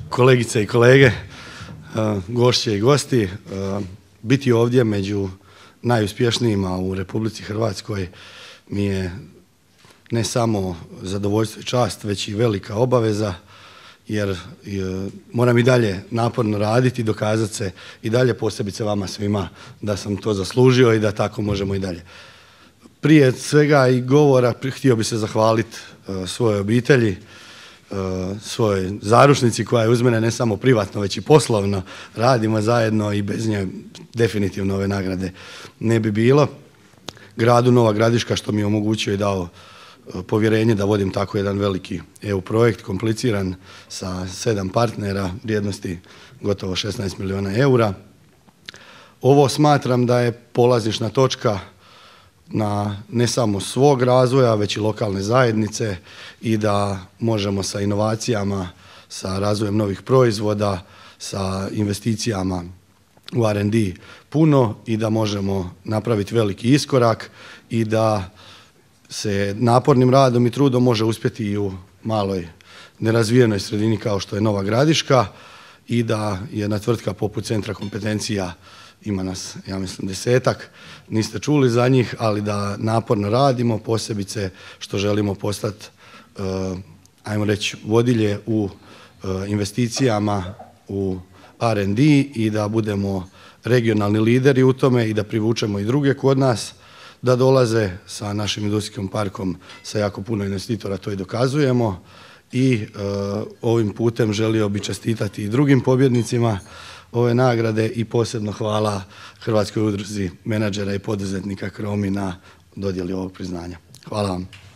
kolegice i kolege, gošće i gosti. Biti ovdje među najuspješnijima u Republici Hrvatskoj mi je ne samo zadovoljstvo i čast, već i velika obaveza, jer moram i dalje naporno raditi i dokazati se i dalje, posebice vama svima, da sam to zaslužio i da tako možemo i dalje. Prije svega i govora htio bih se zahvaliti svojoj obitelji, svojoj zaručnici koja je uz mene ne samo privatno već i poslovno, radimo zajedno i bez nje definitivno ove nagrade ne bi bilo. Gradu Nova Gradiška što mi je omogućio i dao povjerenje da vodim tako jedan veliki EU projekt, kompliciran sa 7 partnera vrijednosti gotovo 16 milijuna eura. Ovo smatram da je polazišna točka na ne samo svog razvoja, već i lokalne zajednice i da možemo sa inovacijama, sa razvojem novih proizvoda, sa investicijama u R&D puno i da možemo napraviti veliki iskorak i da se napornim radom i trudom može uspjeti i u maloj nerazvijenoj sredini kao što je Nova Gradiška i da jedna tvrtka poput Centra kompetencija, ima nas ja mislim 10-ak, niste čuli za njih, ali da naporno radimo, posebice što želimo postati, ajmo reći, vodilje u investicijama u R&D i da budemo regionalni lideri u tome i da privučemo i druge kod nas, da dolaze sa našim industrijskim parkom sa jako puno investitora, to i dokazujemo. I ovim putem želio bih čestitati i drugim pobjednicima ove nagrade i posebno hvala Hrvatskoj udruzi menadžera i poduzetnika Kromi na dodjeli ovog priznanja. Hvala vam.